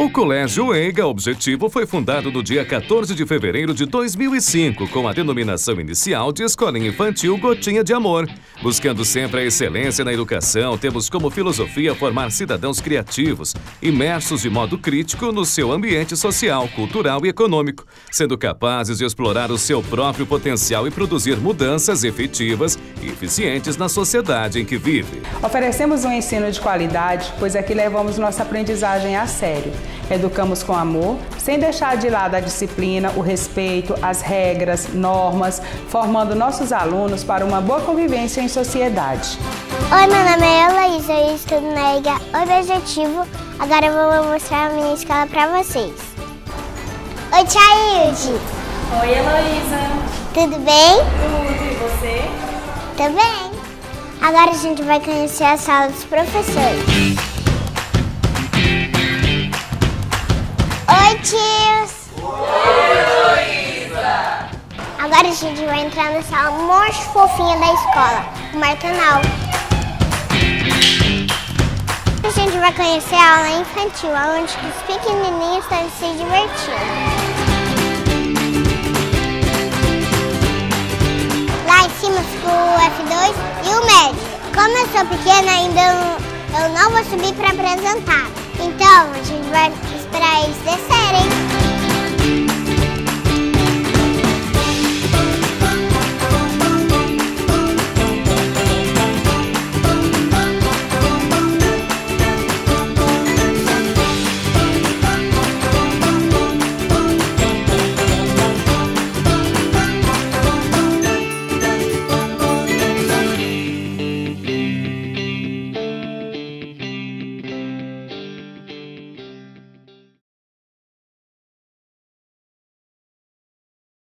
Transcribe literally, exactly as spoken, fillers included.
O Colégio EIGA Objetivo foi fundado no dia quatorze de fevereiro de dois mil e cinco, com a denominação inicial de Escolinha Infantil Gotinha de Amor. Buscando sempre a excelência na educação, temos como filosofia formar cidadãos criativos, imersos de modo crítico no seu ambiente social, cultural e econômico, sendo capazes de explorar o seu próprio potencial e produzir mudanças efetivas e eficientes na sociedade em que vive. Oferecemos um ensino de qualidade, pois aqui levamos nossa aprendizagem a sério. Educamos com amor, sem deixar de lado a disciplina, o respeito, as regras, normas, formando nossos alunos para uma boa convivência em sociedade. Oi, meu nome é Heloísa, eu estudo na EIGA Objetivo. Agora eu vou mostrar a minha escola para vocês. Oi, tia Hilde. Oi, Heloísa. Tudo bem? Tudo, e você? Também. Agora a gente vai conhecer a sala dos professores. Oi, tios! Oi, Heloísa! Agora a gente vai entrar na sala mais fofinha da escola, o Marcanal. A gente vai conhecer a aula infantil, onde os pequenininhos estão se divertindo. Lá em cima ficou o F dois e o médio. Como eu sou pequena, ainda eu não vou subir para apresentar. Então, a gente vai esperar eles descerem.